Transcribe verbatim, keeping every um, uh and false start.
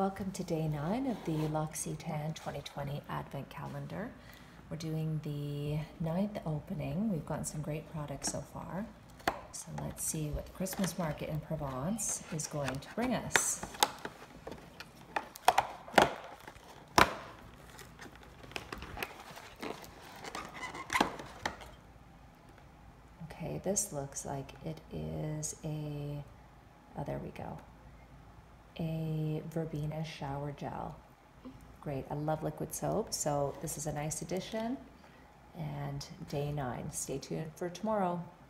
Welcome to day nine of the L'Occitane twenty twenty Advent Calendar. We're doing the ninth opening. We've gotten some great products so far. So let's see what the Christmas market in Provence is going to bring us. Okay, this looks like it is a, oh, there we go. A Verbena shower gel. Great, I love liquid soap, so this is a nice addition. And day nine, stay tuned for tomorrow.